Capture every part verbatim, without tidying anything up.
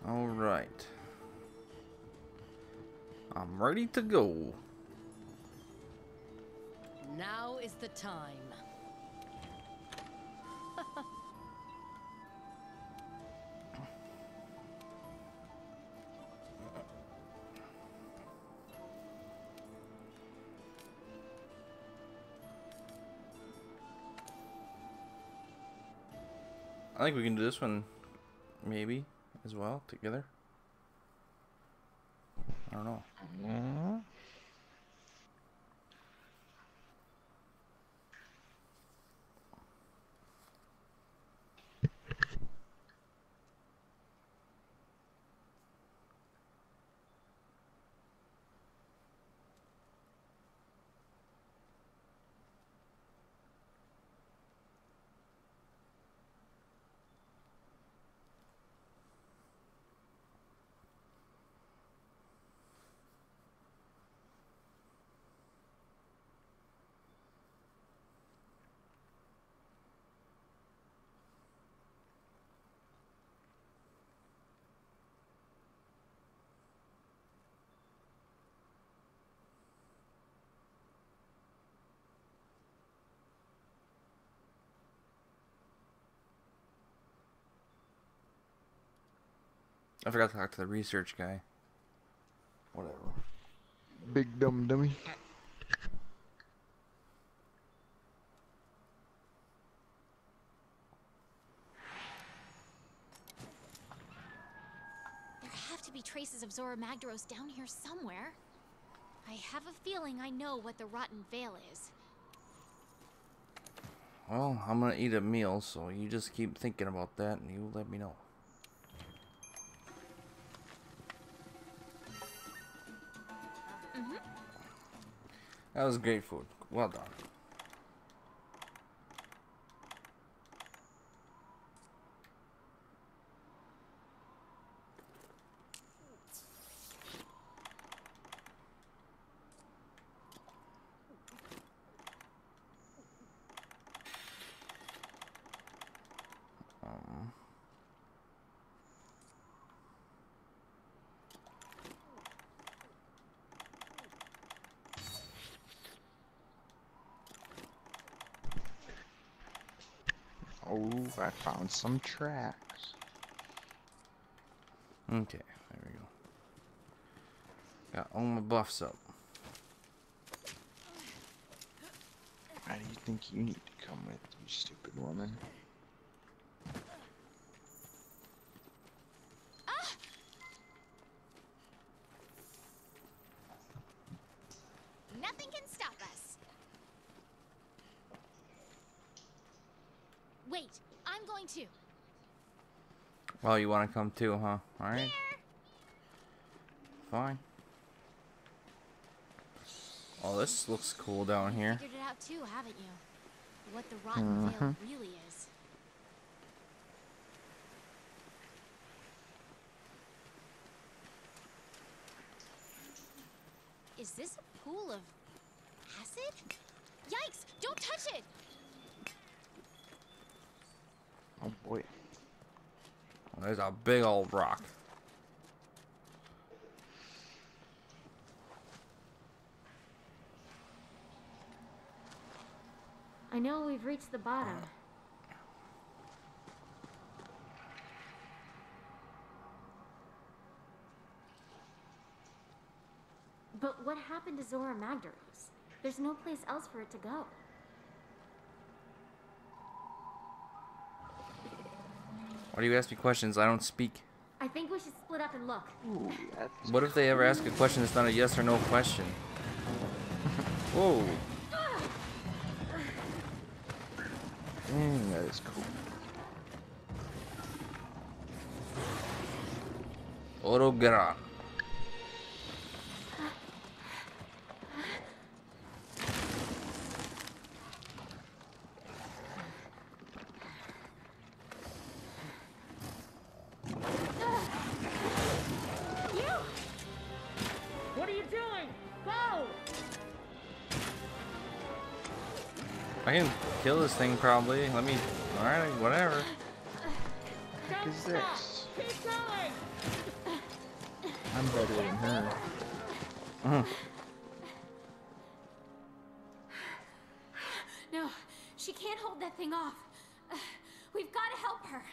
All right. I'm ready to go. Now is the time. I think we can do this one, maybe, as well, together. I don't know. Mm-hmm. I forgot to talk to the research guy. Whatever. Big dumb dummy. There have to be traces of Zora Magdaros down here somewhere. I have a feeling I know what the Rotten Veil is. Well, I'm gonna eat a meal, so you just keep thinking about that and you let me know. Mm-hmm. That was great food. Well done. Um, Oh, I found some tracks. okay, there we go. Got all my buffs up. Why do you think you need to come with, you stupid woman? Nothing can stop us. Wait, I'm going to. Well, you want to come too, huh? Alright. Here. Fine. Oh, this looks cool down here. Figured it out too, haven't you? What the Rotten Veil really is. Is this a pool of acid? Yikes! Don't touch it! Oh boy. There's a big old rock. I know we've reached the bottom. But what happened to Zora Magdaros? There's no place else for it to go. Why do you ask me questions? I don't speak. I think we should split up and look. Ooh, that's What if they ever ask a question that's not a yes or no question? Whoa. dang, that is cool. Orogra. What are you doing? Go! I can kill this thing probably. Let me. Alright, whatever. What is this? Keep going! I'm better than her. Mhm. No, she can't hold that thing off. Uh, we've got to help her.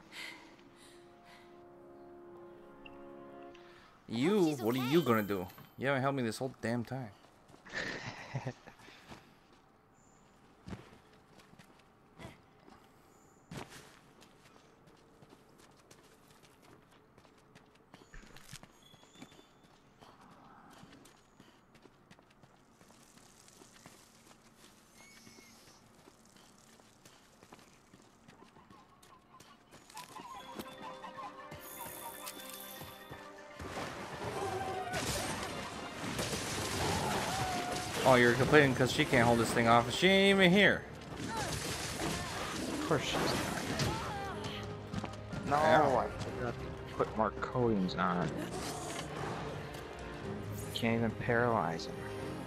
You, she's what are okay. you gonna do? You haven't helped me this whole damn time. Oh, you're complaining because she can't hold this thing off. She ain't even here. Of course she's not. No, Ow. I forgot to put more coatings on. Can't even paralyze him.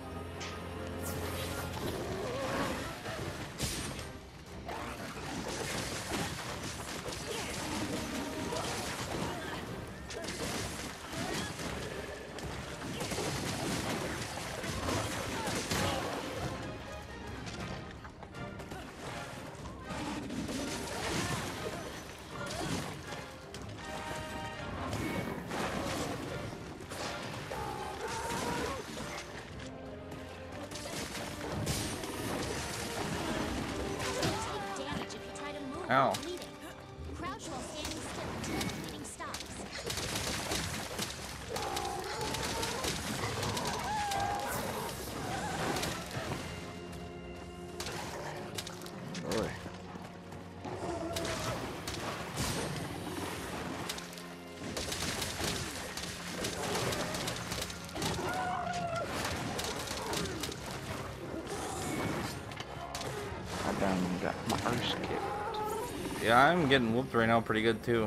Take damage if you try to move Ow. while bleeding. Crouch while standing still until the bleeding stops. Boy. I done got my arse kicked. Yeah, I'm getting whooped right now pretty good too.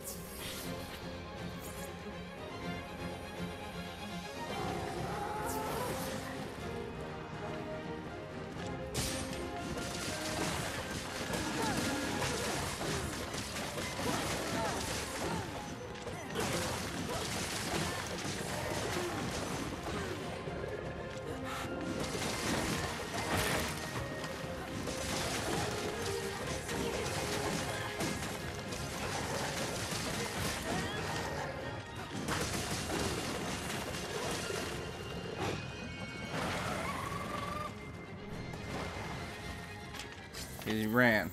He ran.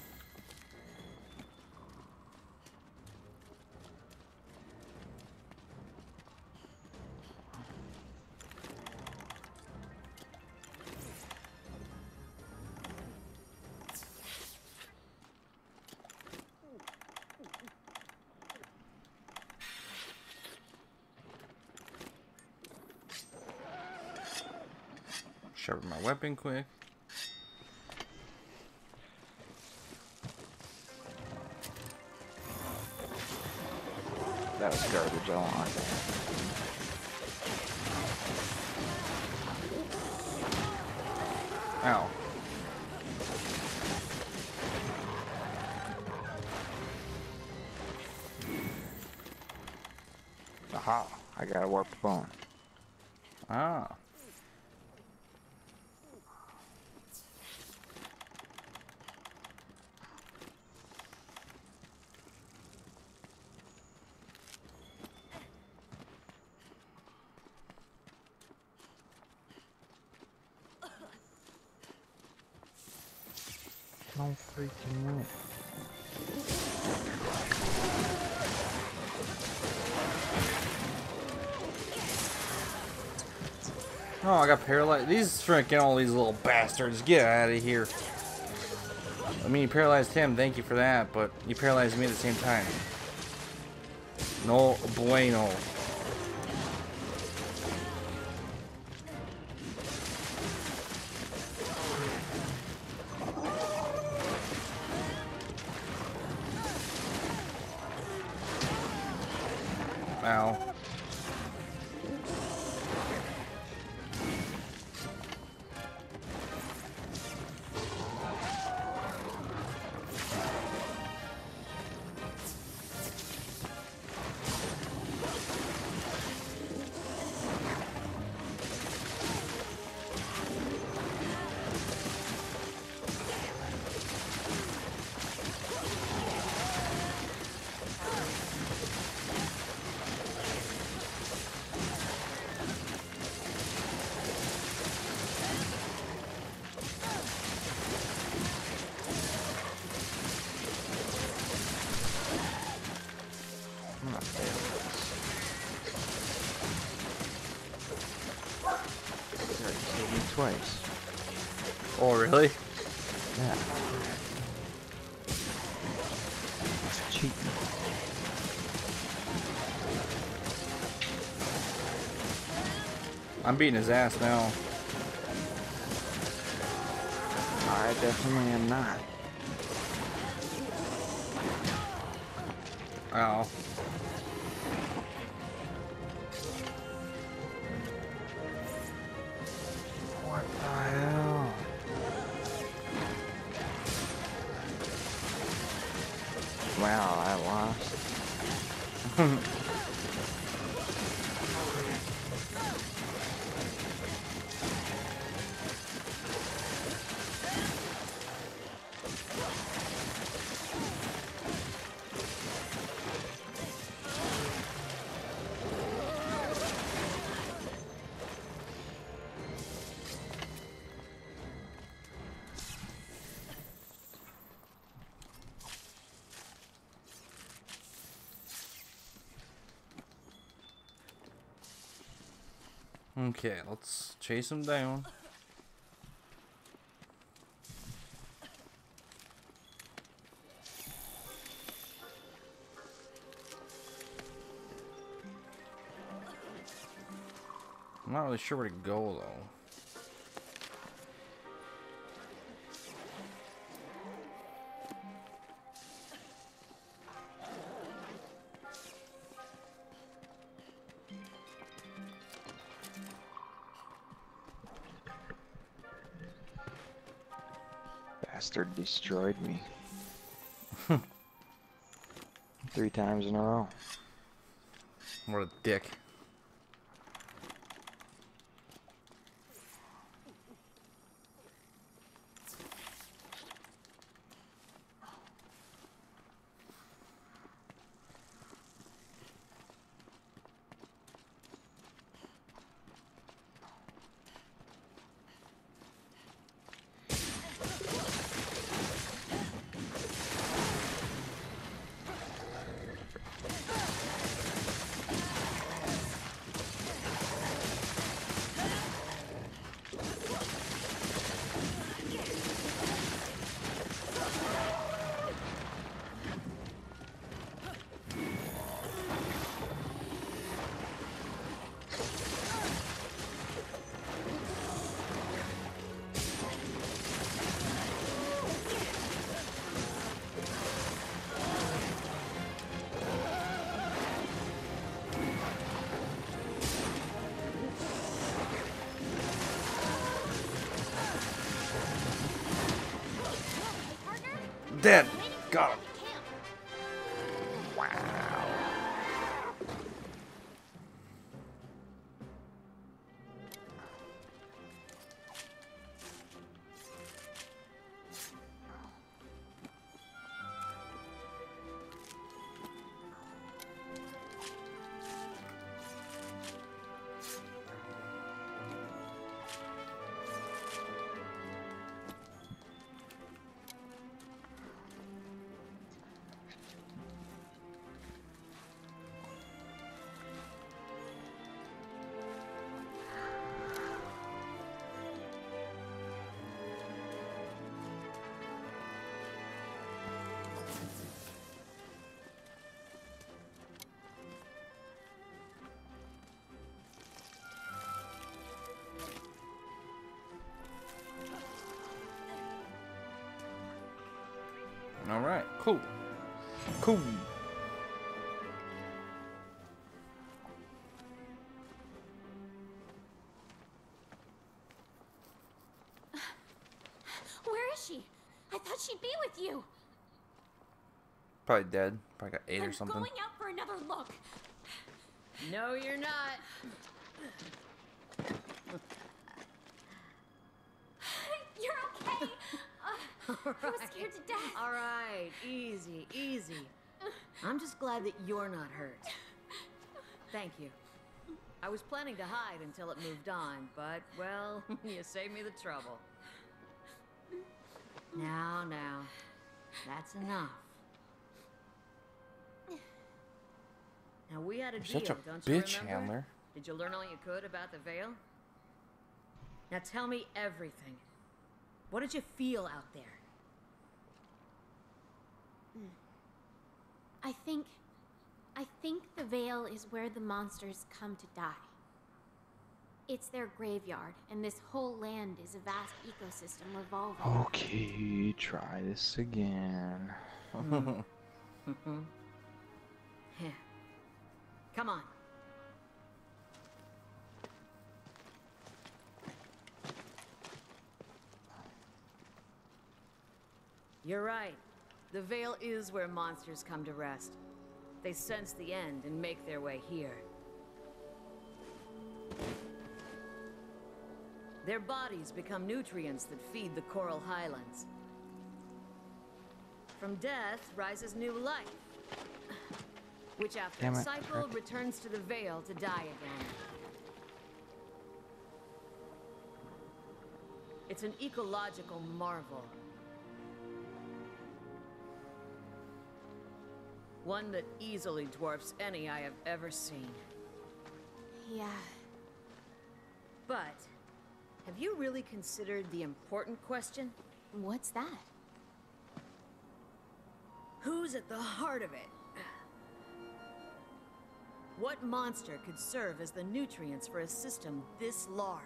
Sharpen my weapon quick. That was garbage. I don't like that. Ow. Aha! I got a warped bone. Ah. No freaking way. Oh, I got paralyzed. These freaking all these little bastards. Get out of here. I mean, you paralyzed him. Thank you for that. But you paralyzed me at the same time. No bueno. Ow. twice. Oh, really? Yeah. It's cheating. I'm beating his ass now. I definitely am not. Ow. What the hell? Wow, I lost. Okay, let's chase him down. I'm not really sure where to go though. Bastard destroyed me. Three times in a row. What a dick. Dead. Got him. All right, cool, cool. Where is she? I thought she'd be with you. Probably dead. Probably got ate I'm or something. going out for another look. No, you're not. You're okay. Uh, I was scared to death. All right, easy, easy. I'm just glad that you're not hurt. Thank you. I was planning to hide until it moved on, but, well, you saved me the trouble. Now, now, that's enough. Now, we had a You're deal, such a don't you bitch, remember? Handler. Did you learn all you could about the Veil? Now tell me everything. What did you feel out there? I think... I think the Vale is where the monsters come to die. It's their graveyard, and this whole land is a vast ecosystem revolving. Okay, try this again. Mm. Come on. You're right. The Vale is where monsters come to rest. They sense the end and make their way here. Their bodies become nutrients that feed the coral highlands. From death rises new life, which after Damn a it, cycle Rick. returns to the Vale to die again. It's an ecological marvel. One that easily dwarfs any I have ever seen. Yeah. But, have you really considered the important question? What's that? Who's at the heart of it? What monster could serve as the nutrients for a system this large?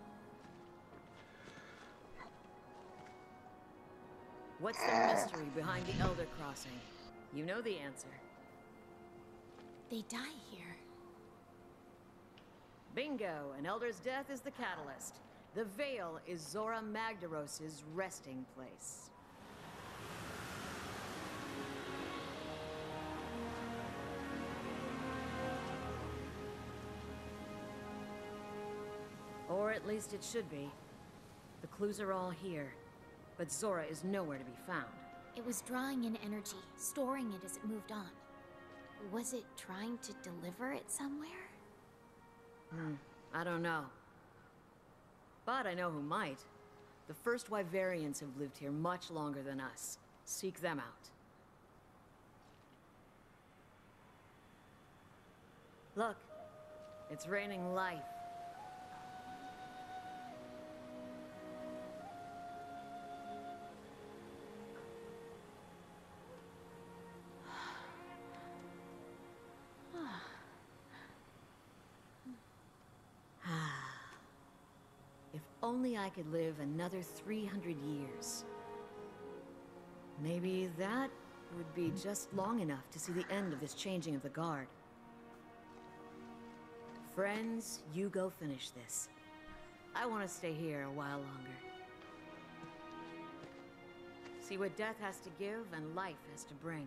What's the mystery behind the Elder Crossing? You know the answer. They die here. Bingo! An Elder's death is the catalyst. The Vale is Zora Magdaros' resting place. Or at least it should be. The clues are all here, but Zora is nowhere to be found. It was drawing in energy, storing it as it moved on. Was it trying to deliver it somewhere? Hmm, I don't know. But I know who might. The first Wyverians have lived here much longer than us. Seek them out. Look, it's raining life. If only I could live another three hundred years. Maybe that would be just long enough to see the end of this changing of the guard. Friends, you go finish this. I want to stay here a while longer. See what death has to give and life has to bring.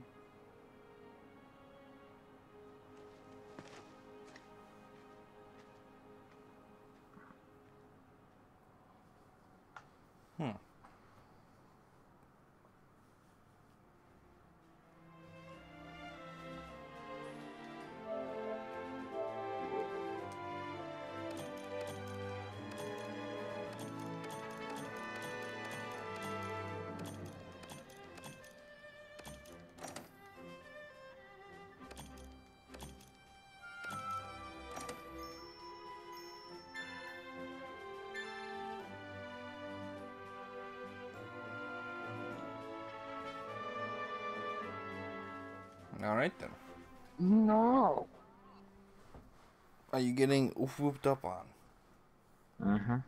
Hmm. All right then. No. Are you getting whooped up on? Mm-hmm.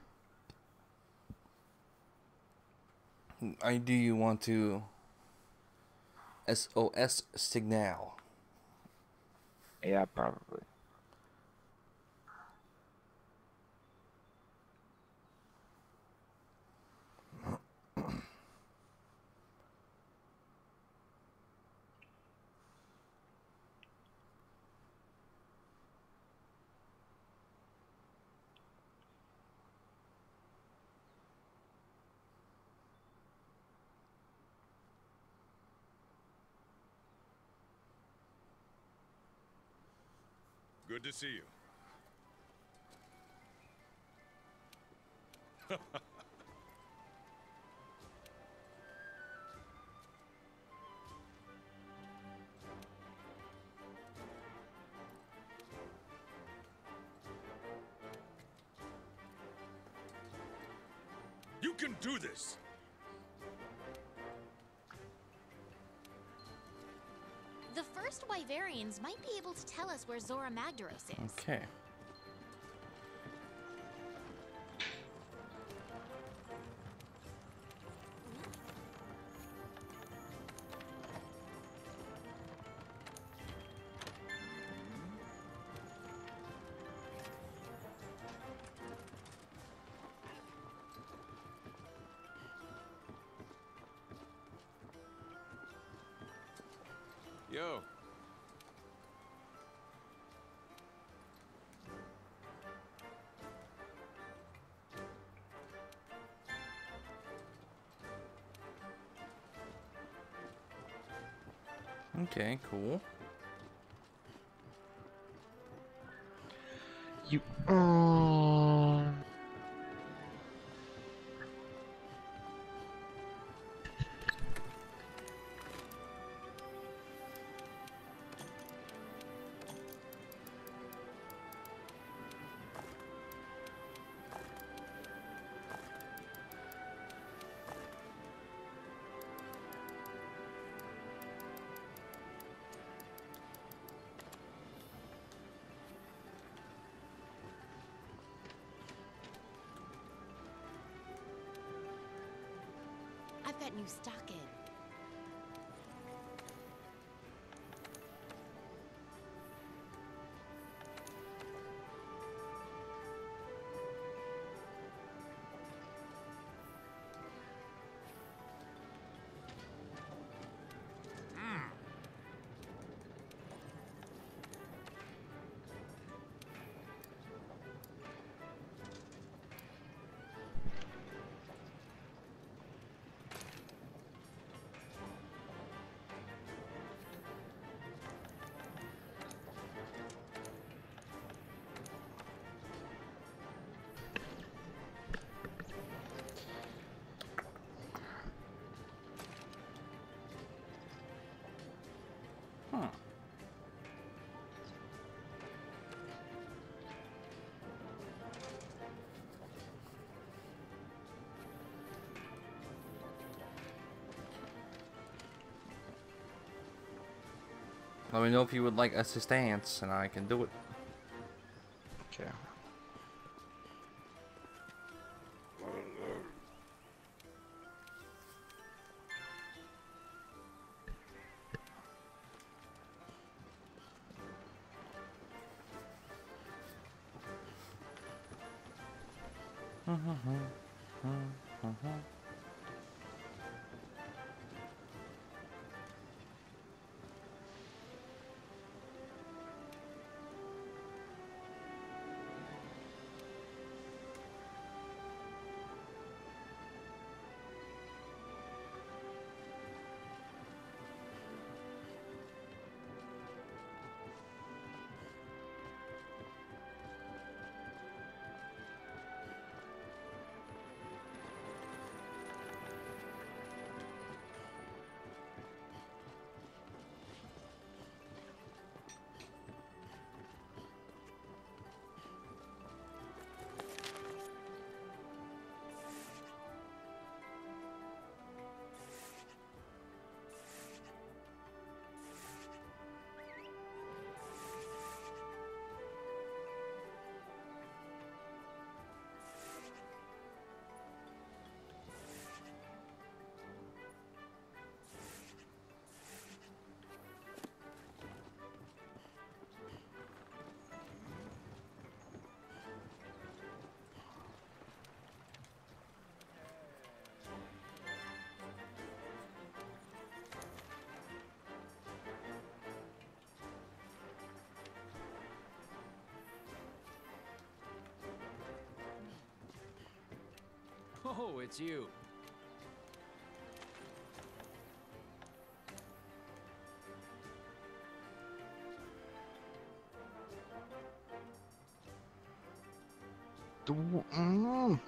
I do you want to S O S signal? Yeah, probably. Good to see you. can do this! The first Wyverians might be able to tell us where Zora Magdaros is. Okay. Yo. Okay, cool. You. Uh... I've got new stock in. Huh. Let me know if you would like assistance, and I can do it. Okay. Oh, it's you. Do, mm.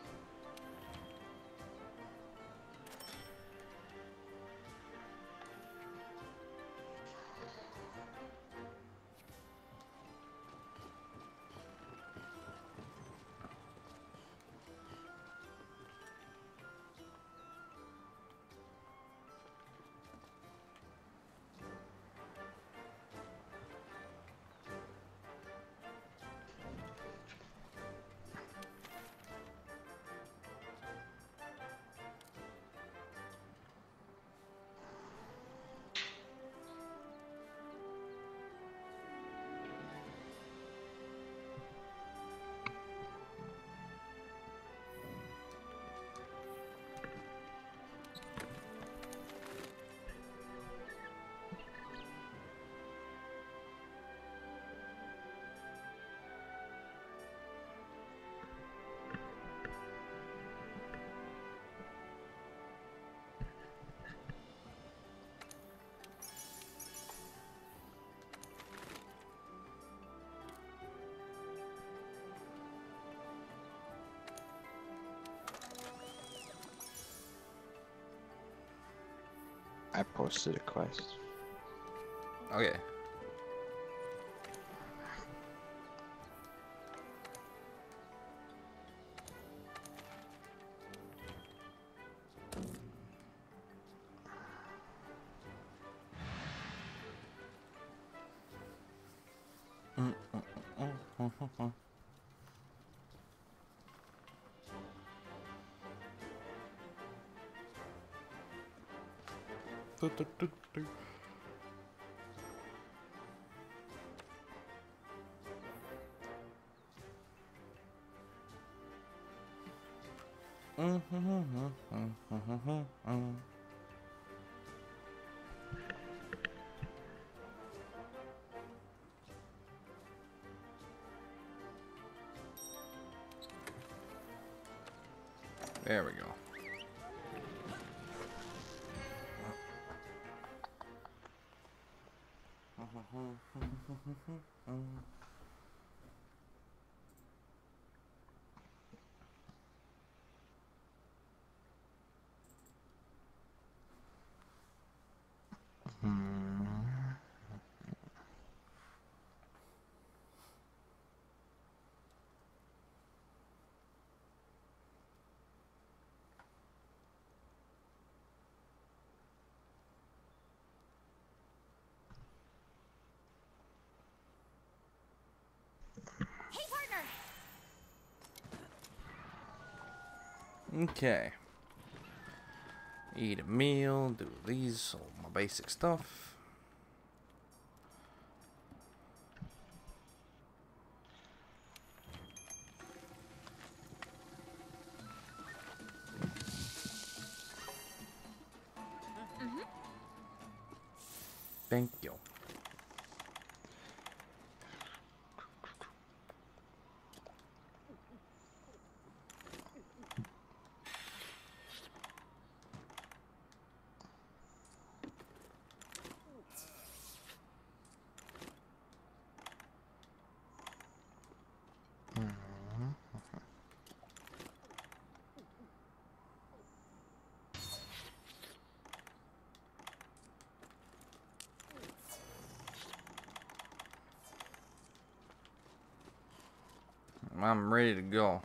I posted a quest. Okay. Mm, mm, mm, mm, mm, mm. Do, do, do, do. Mm, mm, mm, mm, mm, mm, mm. There we go. Hey, partner! Okay. Eat a meal, do these, all my basic stuff. Mm-hmm. Thank you. I'm ready to go.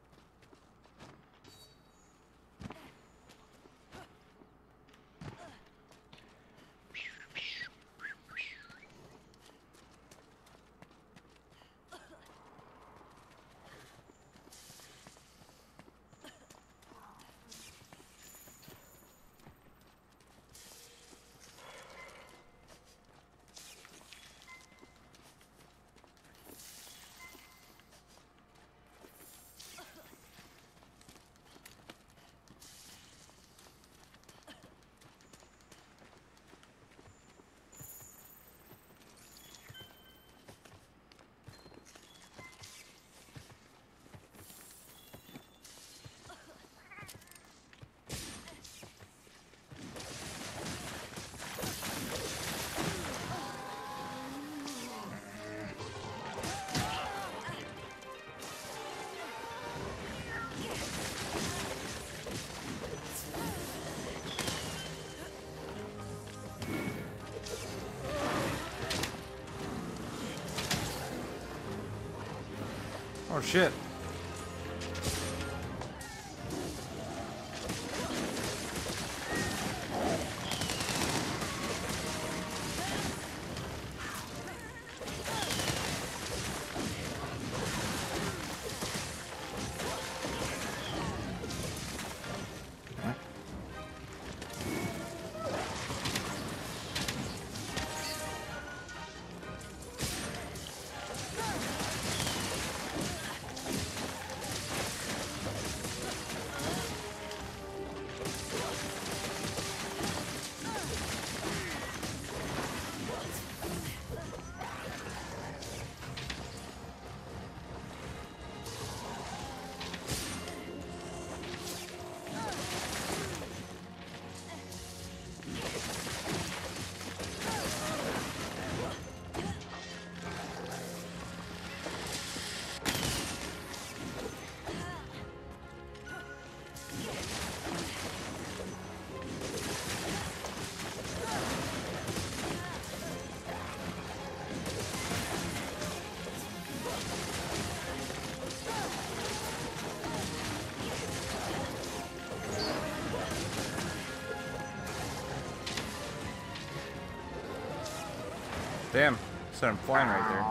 Oh shit. Damn, set him flying right there.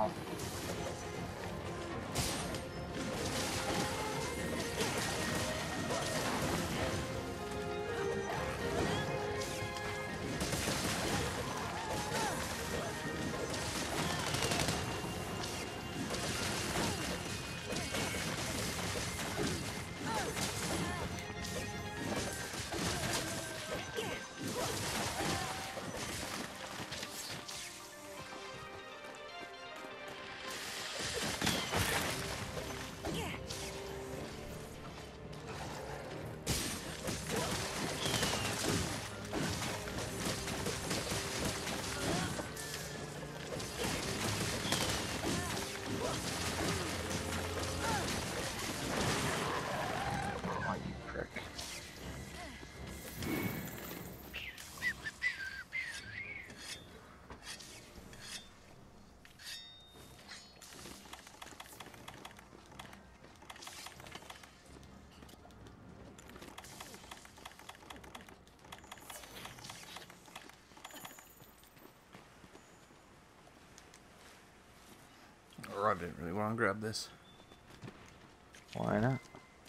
Or I didn't really want to grab this. Why not?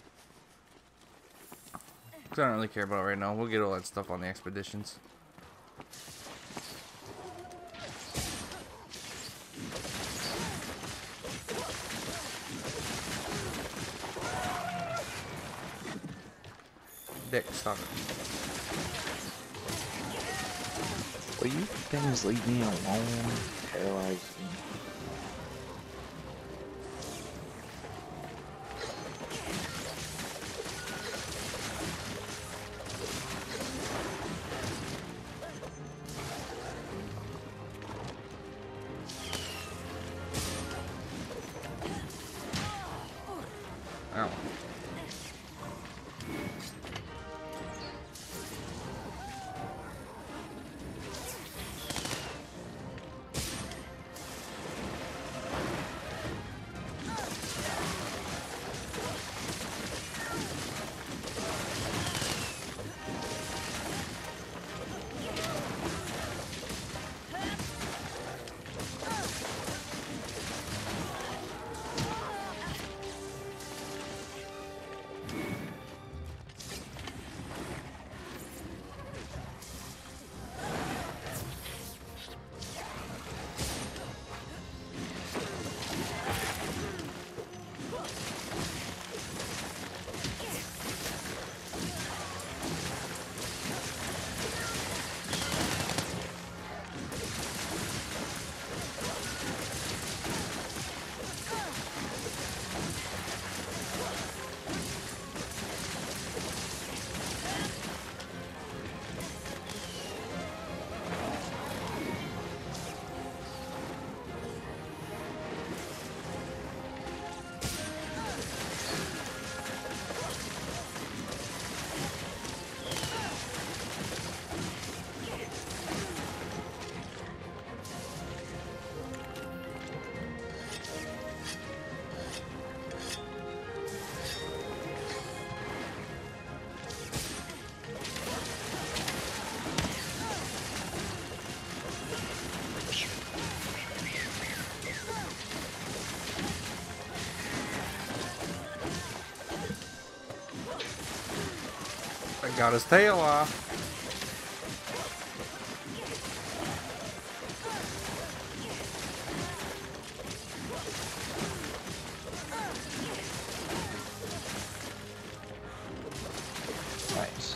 Because I don't really care about it right now. We'll get all that stuff on the expeditions. Dick, stop it. Will you things leave me alone? Paralyze me. Ow. I got his tail off. Nice.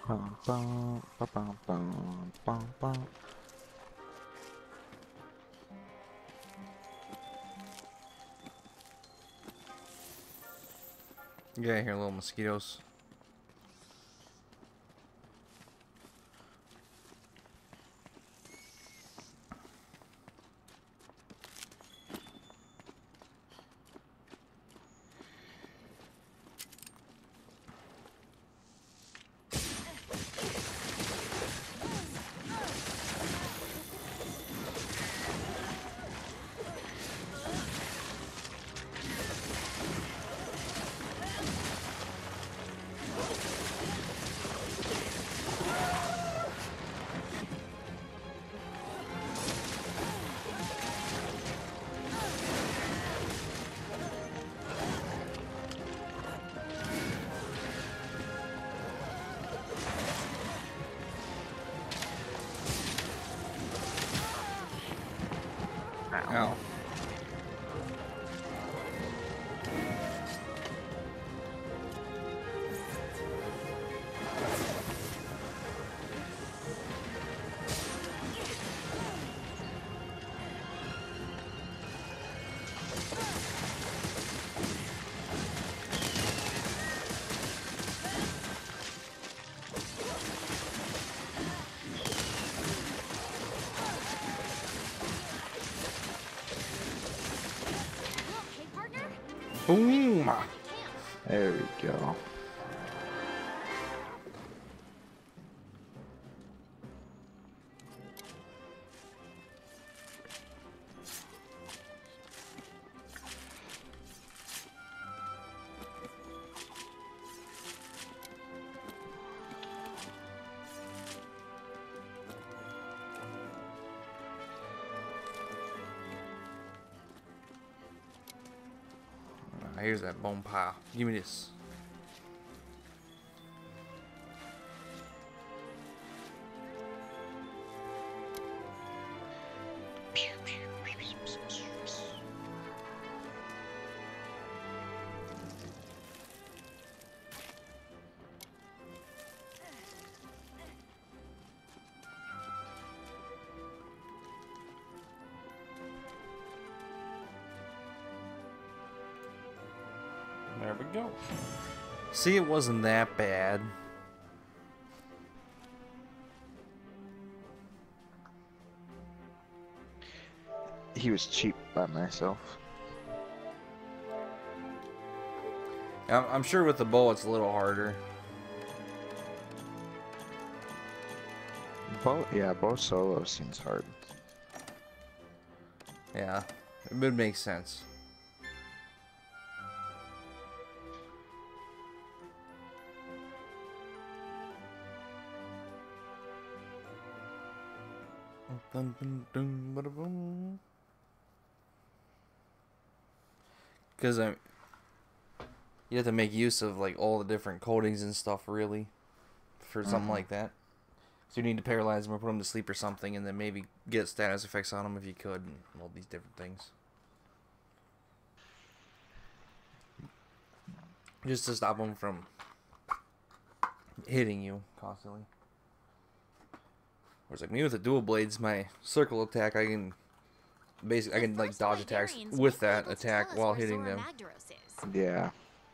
Bum, bum, ba, bum, bum, bum, bum. Get out of here, little mosquitoes. Ow. Okay, partner? Boom! There we go. Ah, here's that bone pile. Give me this. There we go. See, it wasn't that bad. He was cheap by myself. I'm, I'm sure with the bow it's a little harder. Bo yeah, bow solo seems hard. Yeah, it would make sense. Because I, you have to make use of like all the different coatings and stuff, really, for something Mhm. like that. So you need to paralyze them or put them to sleep or something, and then maybe get status effects on them if you could, and all these different things. Just to stop them from hitting you constantly. Whereas like me with the dual blades, my circle attack, I can basically I The can like first dodge attacks Wyverians with might be that able to attack tell us while where hitting Zora them. Magdaros is. Yeah.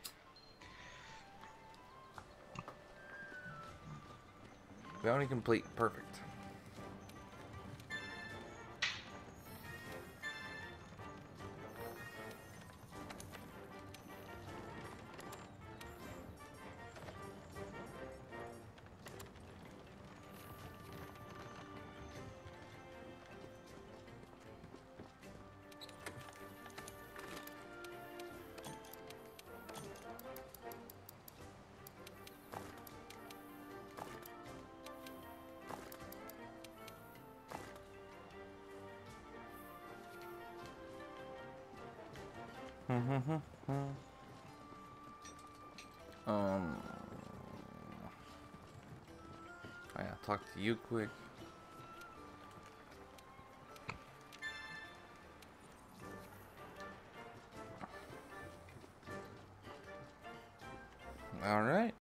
Bounty complete. Perfect. um, I gotta talk to you quick. All right.